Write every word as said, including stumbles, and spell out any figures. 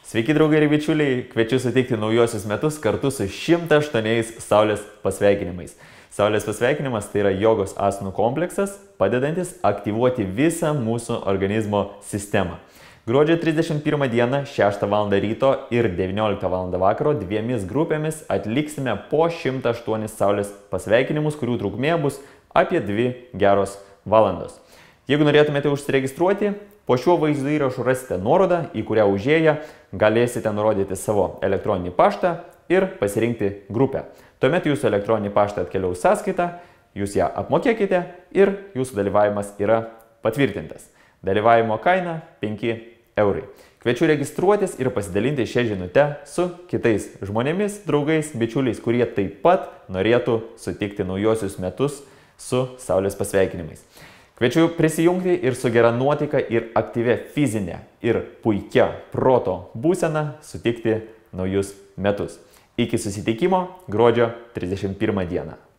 Sveiki draugai ir bičiuliai, kviečiu sutikti naujosius metus kartu su šimtas aštuoniais Saulės pasveikinimais. Saulės pasveikinimas tai yra jogos asanų kompleksas, padedantis aktyvuoti visą mūsų organizmo sistemą. Gruodžio trisdešimt pirmą dieną šeštą valandą ryto ir devynioliktą valandą vakaro dviemis grupėmis atliksime po šimtą aštuonis Saulės pasveikinimus, kurių trukmė bus apie dvi geros valandos. Jeigu norėtumėte užsiregistruoti, po šiuo vaizdo įrašu rasite nuorodą, į kurią užėję galėsite nurodyti savo elektroninį paštą ir pasirinkti grupę. Tuomet jūsų elektroninį paštą atkeliaus sąskaita, jūs ją apmokėkite ir jūsų dalyvavimas yra patvirtintas. Dalyvavimo kaina penki eurai. Kviečiu registruotis ir pasidalinti šią žinutę su kitais žmonėmis, draugais, bičiuliais, kurie taip pat norėtų sutikti naujosius metus su Saulės pasveikinimais. Kviečiu prisijungti ir su gera nuotaika ir aktyvia fizinė ir puikia proto būsena sutikti naujus metus. Iki susitikimo gruodžio trisdešimt pirmą dieną.